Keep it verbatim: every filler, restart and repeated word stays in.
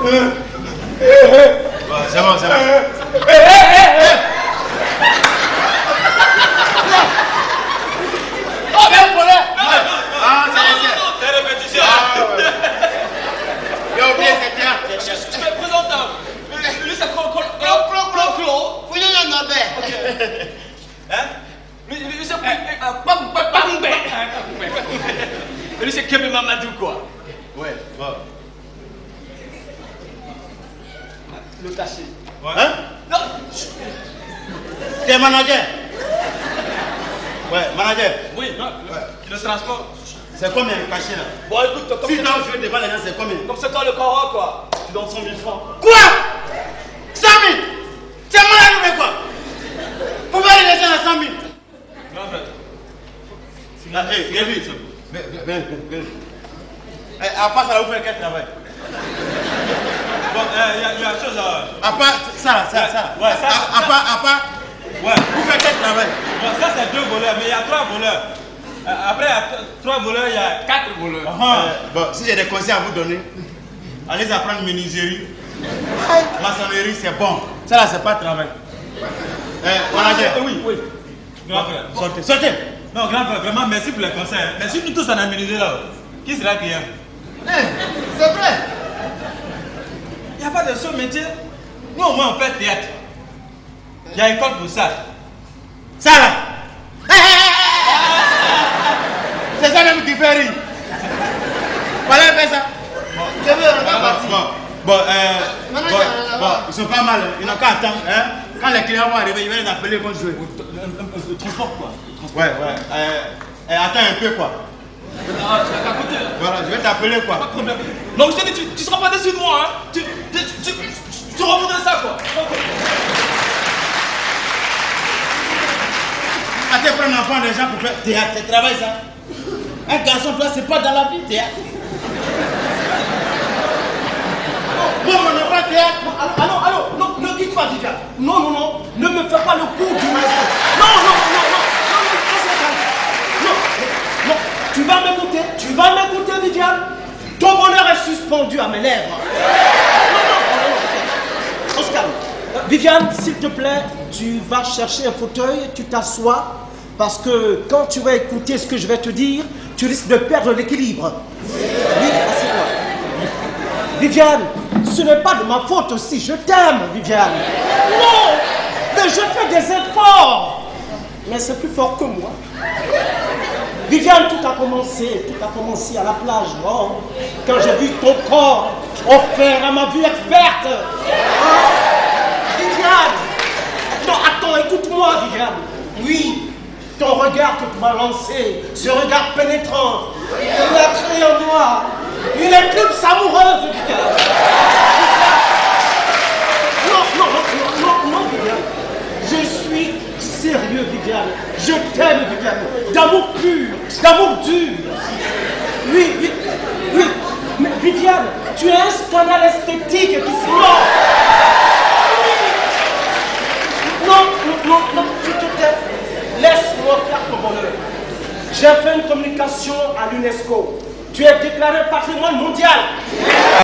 c'est bon, c'est bon. Oh, mais un problème. Ah, c'est C'est répétition. Il a oublié cette terre. Je te présente un. Lui, c'est Clo. Clo. Vous avez un Norbert. Hein? Lui, c'est Pambé. Lui, c'est Kébé Mamadou, quoi. Ouais, bon. Le cachet. Hein? Non. T'es manager? Ouais, manager. Oui, non. Le transport. C'est combien le cachet là? Bon, écoute, comme Si c'est tu as joué devant les gens, c'est combien? comme c'est toi le corps, quoi. Tu donnes cent mille francs. Quoi? cent mille? Tu es malade ou quoi? Vous voyez les gens à cent mille? Non, en fait. Ah, hé, viens vite. Viens, viens, viens. À part ça, là, vous faites quel travail? Bon, il y a une chose à. À part ça, là, ça, ça. Ouais, ça. À part, à part. Ouais. Vous faites quel travail? Bon, ça, c'est deux voleurs, mais il y a trois voleurs. Euh, Après, il y a trois voleurs, il y a quatre voleurs. Euh, bon, si j'ai des conseils à vous donner, allez apprendre menuiserie. Maçonnerie, c'est bon. Ça là, c'est pas travail. Euh, manager. Ah, oui, oui. Grand frère. Sortez, sortez. Non, grand frère, vraiment, merci pour les conseils. Mais si nous tous en aménagé là, qui sera client? C'est vrai. Il n'y a pas de seul métier. Nous, au moins, on fait théâtre. Il y a école pour ça. Ça là. C'est ça même qui fait rire. Voilà, faire ça. Je veux Bon, regarder. bon, bon, euh, Manager, bon, là-bas. bon, ils sont pas mal. Ils n'ont qu'à attendre. Hein? Quand les clients vont arriver, ils vont les appeler pour jouer. Le transport, quoi. Ouais, ouais. Euh, euh, attends un peu, quoi. Ah, tu vas qu'à côté, là. Voilà, je vais t'appeler, quoi. Pas de problème. Donc, je te dis, tu ne seras pas déçu de moi, hein. Tu, tu, tu, tu, tu revoudrais ça, quoi. À te prendre un enfant des gens pour faire théâtre, c'est travail ça. Un garçon, toi, c'est pas dans la vie, théâtre. Bon, mon enfant, théâtre. Allô, allô, non, ne quitte pas, Viviane. Non, non, non, ne me fais pas le coup du maître. Non, non, non, non, non, non, non, non, non, tu vas m'écouter, tu vas m'écouter, Viviane. Ton bonheur est suspendu à mes lèvres. Non, non, non, non, on se calme. Viviane, s'il te plaît, tu vas chercher un fauteuil, tu t'assois, parce que quand tu vas écouter ce que je vais te dire, tu risques de perdre l'équilibre. Oui, assieds-toi. Viviane, ce n'est pas de ma faute aussi, je t'aime, Viviane. Non, mais je fais des efforts. Mais c'est plus fort que moi. Viviane, tout a commencé, tout a commencé à la plage, oh, quand j'ai vu ton corps offert à ma vue experte. Oh, Viviane, non, attends, écoute-moi, Viviane. Oui, ton regard que tu m'as lancé, ce regard pénétrant, il a créé en moi une éclipse amoureuse, Viviane. Non, non, non, non, non, Viviane. Je suis sérieux, Viviane. Je t'aime, Viviane. D'amour pur, d'amour dur. Oui, oui, oui. Mais Viviane, tu es un scandale esthétique qui se mord. Non, non, non, non, tu te tais. Laisse-moi faire ton bonheur. J'ai fait une communication à l'UNESCO. Tu es déclaré patrimoine mondial.